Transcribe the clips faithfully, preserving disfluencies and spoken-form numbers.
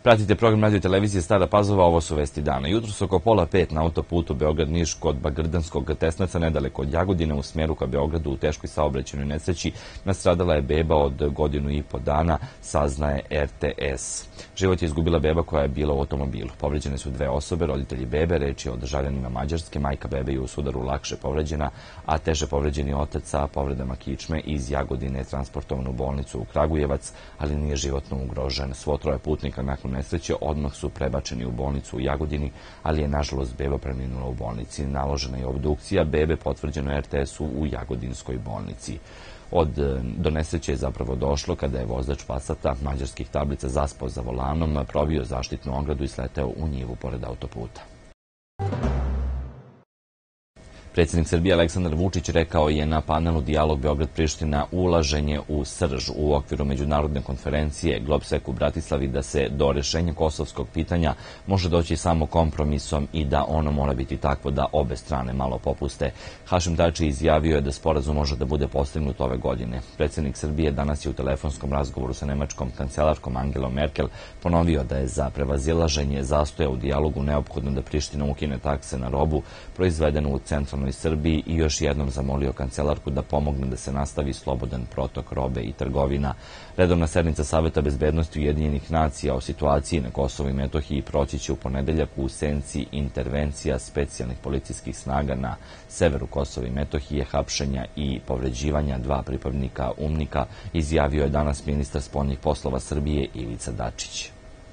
Pratite program radio televizije Stara Pazova, ovo su vesti dana. Jutros oko pola pet na autoputu Beograd-Niš kod Bagrdanskog Tesnaca, nedaleko od Jagodine, u smjeru ka Beogradu u teškoj saobraćajnoj nesreći nastradala je beba od godinu i po dana, saznaje R T S. Život je izgubila beba koja je bila u automobilu. Povređene su dve osobe, roditelji bebe, reč je o državljanima Mađarske, majka bebe je u sudaru lakše povređena, a teže povređeni otac sa povredama kičme iz Jagodine je transportovan u bolnicu u Kragujevac, ali nije životno ugrožen. Svo troje putnika nakon nesreće odmah su prebačeni u bolnicu u Jagodini, ali je nažalost beba preminula u bolnici. Naložena je obdukcija bebe, potvrđeno R T S-u u Jagodinskoj bolnici. Od do nesreće je zapravo došlo kada je vozač Passata mađarskih tablica zaspao za volanom, probio zaštitnu ogradu i sleteo u njivu pored autoputa. Predsjednik Srbije Aleksandar Vučić rekao je na panelu Dijalog Beograd-Priština ulaženje u srž u okviru međunarodne konferencije Globsek u Bratislavi da se do rešenja kosovskog pitanja može doći samo kompromisom i da ono mora biti takvo da obe strane malo popuste. Hašim Tači izjavio je da sporazum može da bude postignut ove godine. Predsjednik Srbije danas je u telefonskom razgovoru sa nemačkom kancelarkom Angelom Merkel ponovio da je za prevazilaženje zastoja u dijalogu neophodno da Priština ukine takse na robu proizvedenu u centralnoj Srbiji i još jednom zamolio kancelarku da pomogne da se nastavi slobodan protok robe i trgovina. Redovna sednica Saveta bezbednosti Ujedinjenih nacija o situaciji na Kosovu i Metohiji proći će u ponedeljak u senci intervencija specijalnih policijskih snaga na severu Kosova i Metohije, hapšenja i povređivanja dva pripadnika UMNIK-a, izjavio je danas ministar spoljnih poslova Srbije Ivica Dačić.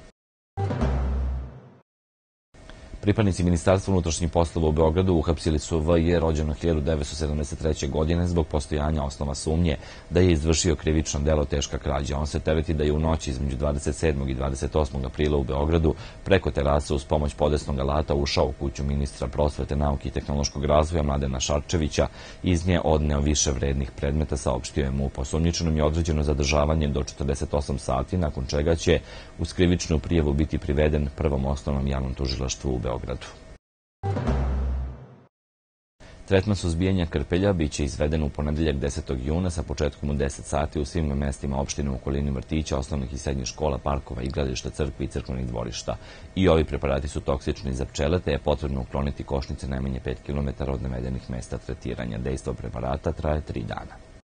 Pripadnici Ministarstva unutrašnjih poslova u Beogradu uhapsili su V J rođenog hiljadu devetsto sedamdeset treće. godine zbog postojanja osnova sumnje da je izvršio krivično delo teška krađa. On se tereti da je u noći između dvadeset sedmog i dvadeset osmog aprila u Beogradu preko terase uz pomoć podesnog alata ušao u kuću ministra prosvete, nauke i tehnološkog razvoja Mladena Šarčevića. Iz nje odneo više vrednih predmeta, saopštio je MUP. Osumnjičenom je određeno zadržavanje do četrdeset osam sati, nakon čega će uz krivičnu prijavu biti priveden Prvom osnovnom javnom tužilaštvu u Beogradu. Beogradu. Tretman suzbijanja krpelja biće izveden u ponedeljak desetog juna sa početkom u deset sati u svim mestima opštine u okolini vrtića, osnovnih i srednjih škola, parkova, igrališta, crkvi i crkvenih dvorišta. I ovi preparati su toksični za pčele, te je potrebno ukloniti košnice najmanje pet kilometara od navedenih mesta tretiranja. Dejstvo preparata traje tri dana.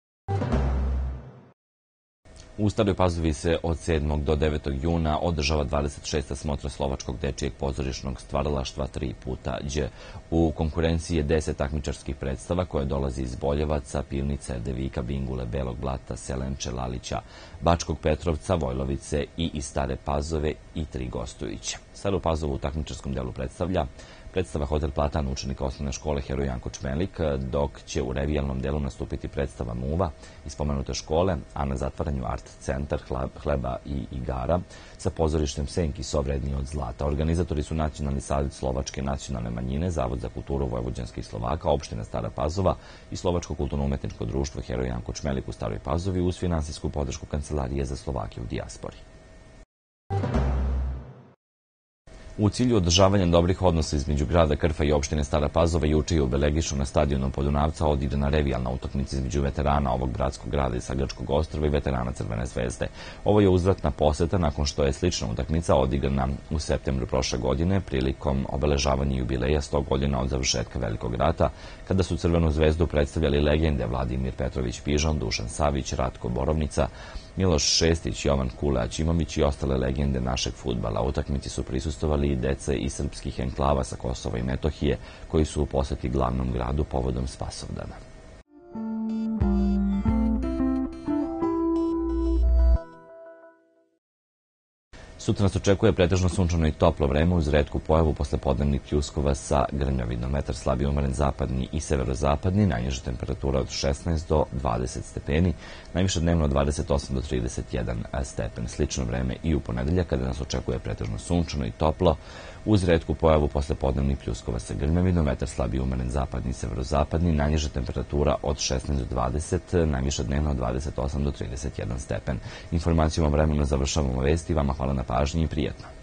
U Staroj Pazovi se od sedmog do devetog juna održava dvadeset šesta smotra slovačkog dečijeg pozorišnog stvaralaštva Tri puta Đ. U konkurenciji je deset takmičarskih predstava koje dolazi iz Boljevaca, Pivnice, Erdevika, Bingule, Belog Blata, Selenče, Lalića, Bačkog Petrovca, Vojlovice i iz Stare Pazove i tri gostujuće. Staru Pazovu u takmičarskom delu predstavlja predstava Hotel Platan učenika osnovne škole Heroj Janko Čmelik, dok će u revijalnom delu nastupiti predstava Muva iz spomenute škole, a na zatvaranju Art centar Hleba i igara sa pozorištem Senki sovredniji od zlata. Organizatori su Nacionalni savjet Slovačke nacionalne manjine, Zavod za kulturu vojvođanskih Slovaka, opština Stara Pazova i Slovačko kulturno-umetničko društvo Heroj Janko Čmelik u Staroj Pazovi uz finansijsku podršku Kancelarije za Slovake u dijaspori. U cilju održavanja dobrih odnosa između grada Krfa i opštine Stara Pazova juče je u Belegišu na stadionu Podunavca odigrana revijalna utakmica između veterana ovog bratskog grada i Sagračkog ostrva i veterana Crvene zvezde. Ovo je uzvratna poseta nakon što je slična utakmica odigrana u septembru prošle godine prilikom obeležavanja jubileja sto godina od završetka Velikog rata, kada su Crvenu zvezdu predstavljali legende Vladimir Petrović Pižon, Dušan Savić, Ratko Borovnica, Miloš Šestić, Jovan Kule Aćimović i ostale legende našeg fudbala. Utakmici su prisustvovali i deca iz srpskih enklava sa Kosova i Metohije, koji su u poseti glavnom gradu povodom Spasovdana. Sutra nas očekuje pretežno sunčano i toplo vreme uz retku pojavu poslepodnevnih pljuskova sa grmljavinom. Vetar slabije umeren zapadni i severozapadni, najniža temperatura od šesnaest do dvadeset stepeni, najviše dnevno od dvadeset osam do trideset jedan stepen. Slično vreme i u ponedeljak kada nas očekuje pretežno sunčano i toplo uz retku pojavu poslepodnevnih pljuskova sa grmljavinom. Vetar slabije umeren zapadni i severozapadni, najniža temperatura od šesnaest do dvadeset, najviše dnevno od dvadeset osam do trideset jedan stepen. Informacijom o vremenu završavamo vesti. Vama hvala na pažnji i prijetno.